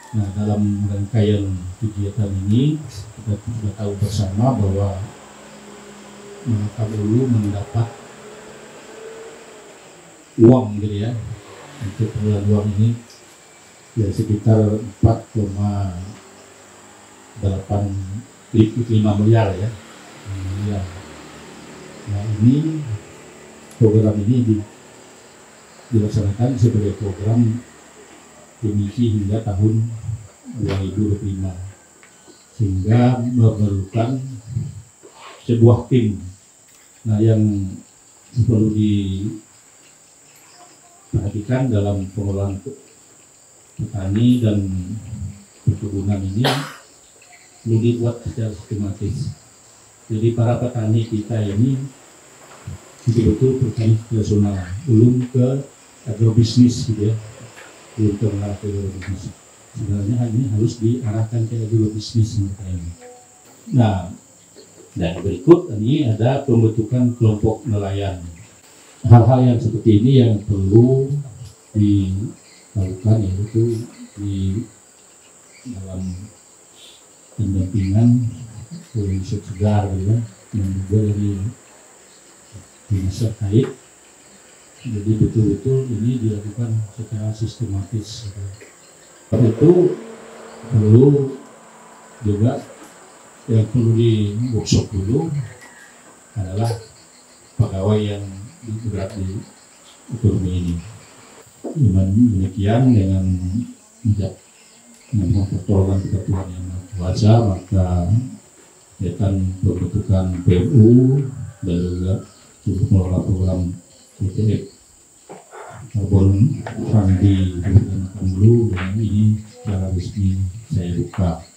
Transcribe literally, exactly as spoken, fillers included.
Nah, dalam rangkaian kegiatan ini kita sudah tahu bersama bahwa Mahakam Ulu mendapat uang gitu ya, untuk pengelolaan uang ini ya sekitar empat koma delapan lima miliar ya. miliar. Nah, ini program ini di, dilaksanakan sebagai program dimiliki hingga tahun dua ribu dua puluh lima, sehingga memerlukan sebuah tim. Nah, yang perlu diperhatikan dalam pengelolaan petani dan perkebunan ini perlu dibuat secara sistematis. Jadi para petani kita ini betul-betul petani tradisional, belum ke agrobisnis gitu ya, belum ke mengarah ke agrobisnis. Sebenarnya ini harus diarahkan ke agrobisnis mereka ini. Nah, dan berikut ini ada pembentukan kelompok nelayan. Hal-hal yang seperti ini yang perlu dilakukan, yaitu di dalam pendampingan riset segar gitu, dan juga dari dinas terkait. Jadi betul-betul ini dilakukan secara sistematis. Gitu. Itu perlu juga yang perlu di workshop dulu adalah pegawai yang bergerak di ekonomi ini. Dengan demikian, dengan dengan pertolongan ketentuan yang kuasa, maka kegiatan pembentukan P M U dan juga untuk mengelola program E T F Carbon Fund di Mahakam Ulu, dengan ini secara resmi saya buka.